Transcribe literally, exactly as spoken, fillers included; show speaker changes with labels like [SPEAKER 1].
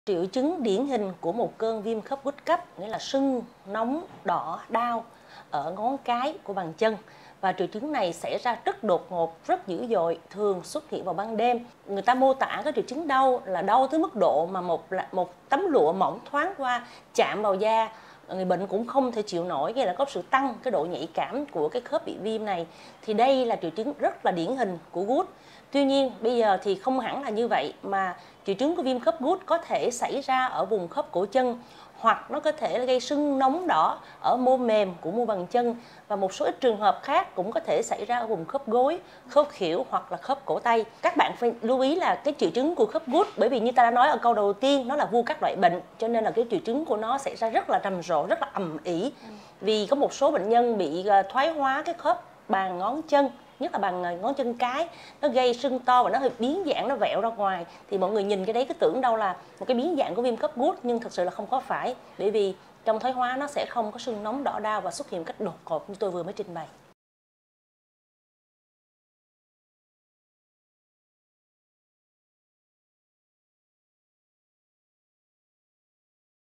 [SPEAKER 1] Triệu chứng điển hình của một cơn viêm khớp gút cấp nghĩa là sưng, nóng, đỏ, đau ở ngón cái của bàn chân. Và triệu chứng này xảy ra rất đột ngột, rất dữ dội, thường xuất hiện vào ban đêm. Người ta mô tả cái triệu chứng đau là đau tới mức độ mà một một tấm lụa mỏng thoáng qua chạm vào da, người bệnh cũng không thể chịu nổi, nghĩa là có sự tăng cái độ nhạy cảm của cái khớp bị viêm này. Thì đây là triệu chứng rất là điển hình của gút. Tuy nhiên bây giờ thì không hẳn là như vậy, mà triệu chứng của viêm khớp gút có thể xảy ra ở vùng khớp cổ chân, hoặc nó có thể gây sưng nóng đỏ ở mô mềm của mu bàn chân, và một số ít trường hợp khác cũng có thể xảy ra ở vùng khớp gối, khớp khuỷu hoặc là khớp cổ tay. Các bạn phải lưu ý là cái triệu chứng của khớp gút, bởi vì như ta đã nói ở câu đầu tiên, nó là vua các loại bệnh, cho nên là cái triệu chứng của nó xảy ra rất là rầm rộ, rất là ầm ĩ. Vì có một số bệnh nhân bị thoái hóa cái khớp bàn ngón chân, nhất là bàn ngón chân cái, nó gây sưng to và nó hơi biến dạng, nó vẹo ra ngoài, thì mọi người nhìn cái đấy cứ tưởng đâu là một cái biến dạng của viêm khớp gút, nhưng thật sự là không có phải, bởi vì trong thoái hóa nó sẽ không có sưng nóng đỏ đau và xuất hiện cách đột ngột như tôi vừa mới trình bày.